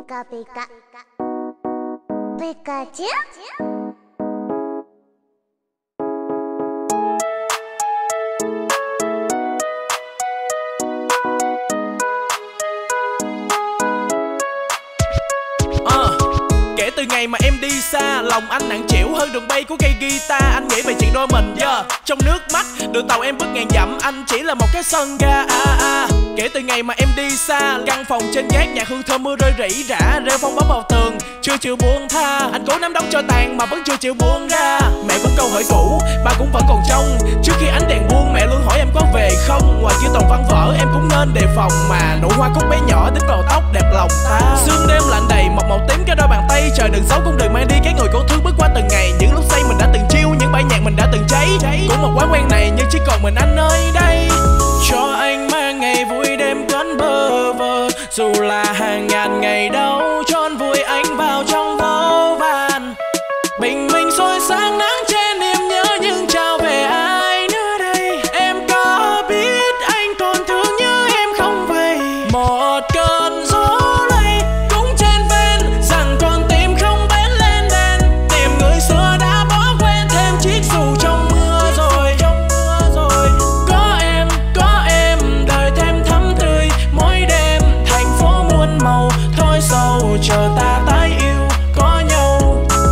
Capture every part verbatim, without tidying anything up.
Pika Pika Pikachu. Kể từ ngày mà em đi xa, lòng anh nặng trĩu hơn đường bay của cây guitar. Anh nghĩ về chuyện đôi mình, yeah. Trong nước mắt, đường tàu em bước ngàn dặm, anh chỉ là một cái sân ga. à, à. Kể từ ngày mà em đi xa, căn phòng trên gác nhạc hương thơm mưa rơi rỉ rả, rêu phong bóng vào tường, chưa chịu buông tha. Anh cố nắm đóng cho tàn mà vẫn chưa chịu buông ra. Mẹ vẫn câu hỏi cũ, ba cũng vẫn còn trông. Trước khi ánh đèn buông, mẹ luôn hỏi em có về không. Ngoài kia toàn văn vở, em cũng nên đề phòng. Mà nụ hoa cúc bé nhỏ dính vào tóc đẹp lòng ta. Sương đêm lạnh đầy, một màu tím cái đôi bàn tay. Trời đừng xấu cũng đừng mang đi cái người cô thương bước qua từng ngày. Những lúc say mình đã từng chiêu, những bài nhạc mình đã từng cháy. Cũng một quán quen này nhưng chỉ còn mình anh nơi đây. Cho anh mang ngày vui đêm cấn bơ vơ, dù là hàng ngàn ngày đau. Cho anh vui anh vào trong vô vàn, bình minh soi sáng nắng trên niềm nhớ. Nhưng trao về ai nữa đây? Em có biết anh còn thương nhớ em không vậy? Một cơn gió lay cũng trên ven, rằng con tim không bén lên đèn. Tìm người xưa đã bỏ quên, thêm chiếc dù trong mưa rồi. Có em, có em, đời thêm thắm tươi. Mỗi đêm thành phố muôn màu, thôi sầu chờ ta tái yêu có nhau.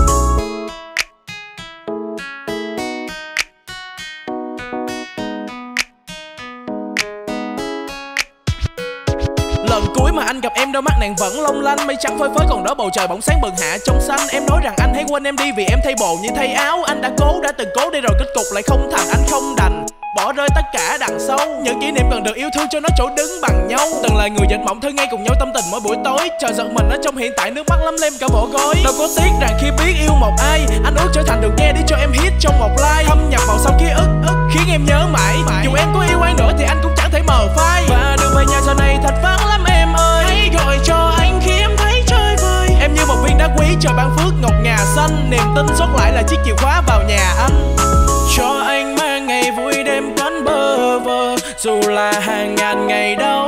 Lần cuối mà anh gặp em, đôi mắt nàng vẫn long lanh. Mây trắng phơi phới còn đó bầu trời bỗng sáng bừng hạ trong xanh. Em nói rằng anh hãy quên em đi vì em thay bồ như thay áo. Anh đã cố, đã từng cố đi rồi, kết cục lại không thành. Anh không đành bỏ rơi tất cả đằng sau. Những kỷ niệm cần được yêu thương cho nó chỗ đứng bằng nhau. Từng là người dệt mộng thơ ngay cùng nhau tâm tình mỗi buổi tối. Chờ giận mình ở trong hiện tại, nước mắt lấm lem cả bộ gối. Đâu có tiếc rằng khi biết yêu một ai, anh ước trở thành được nghe đi cho em hit trong một like. Thâm nhập vào sau ký ức, ức khiến em nhớ mãi. Dù em có yêu ai nữa thì anh cũng chẳng thể mờ phai. Và đường về nhà giờ này thật vắng lắm em ơi. Hãy gọi cho anh khi em thấy chơi vơi. Em như một viên đá quý trời ban phước ngọc ngà xanh. Niềm tin sót lại là chiếc chìa khóa vào nhà anh. Cho anh mang ngày vui đêm cấn bơ vơ, dù là hàng ngàn ngày đau.